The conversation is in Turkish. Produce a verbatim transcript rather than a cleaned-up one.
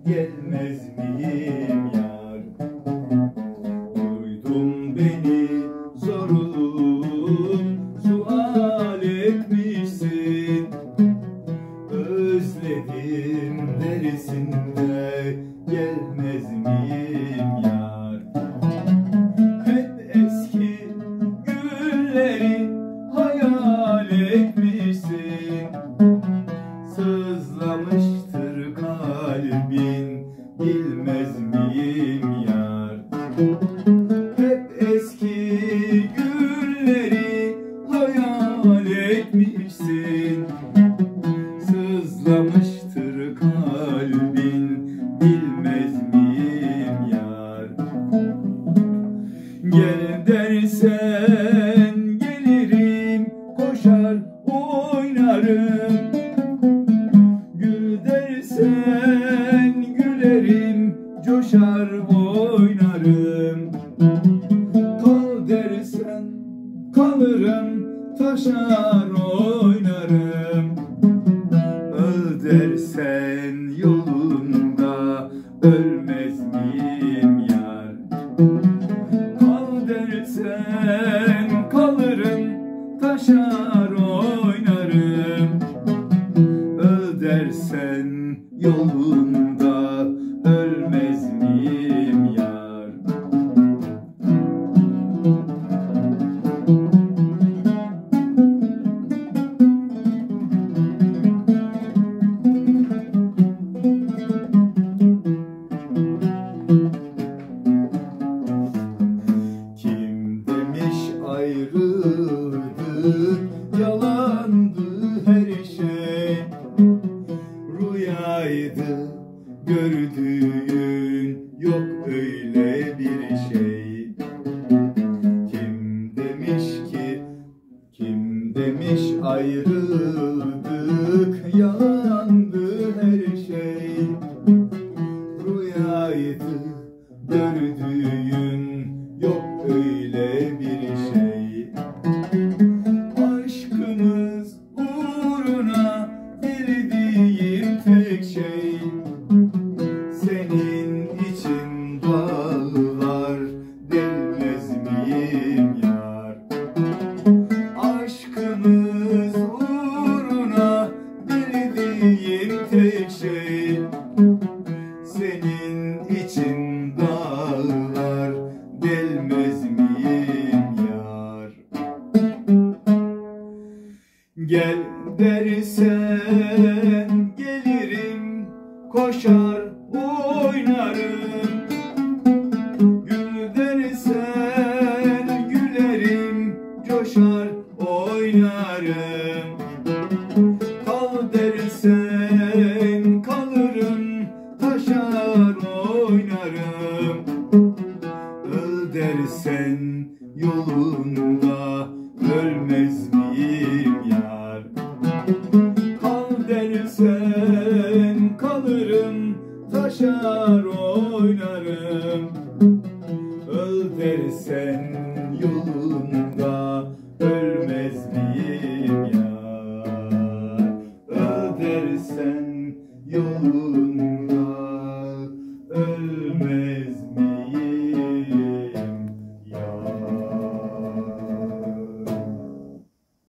gelmez miyim yar? Duydun beni sorup sual etmişsin, özledim dersin de gelmez miyim yar? Hep eski günleri hayal etmişsin, sızlamıştır kalbin, bilmez miyim yar? Hep eski günleri hayal etmişsin, sızlamıştır kalbin, bilmez miyim yar? Gel dersen gelirim, koşar oynarım. Gül dersen gülerim, coşar oynarım. Kal dersen kalırım, taşar oynarım. Öl dersen yolunda ölmez miyim yar? Kal dersen kalırım, taşar oynarım. Öl dersen yolunda ölmez miyim yar? Kim demiş ayrıldık, yalandı her şey, rüyaydı gördüğün, yok öyle bir şey. Kim demiş ki, kim demiş ayrıldık, yalandı her şey, rüyaydı gördüğün, yok öyle bir şey. Aşkımız uğruna dilediğim tek şey, senin için dağlar delmez miyim yar? Aşkımız uğruna dilediğim tek şey, senin için dağlar delmez miyim yar? Gel dersen gelirim, koşar oynarım. Gül dersen gülerim, coşar oynarım. Kal dersen kalırım, taşar oynarım. Öl dersen yolunda ölmez miyim yar? Kal dersen kalırım, taşar oynarım. Öl dersen yolunda ölmez miyim yar? Öl dersen yolunda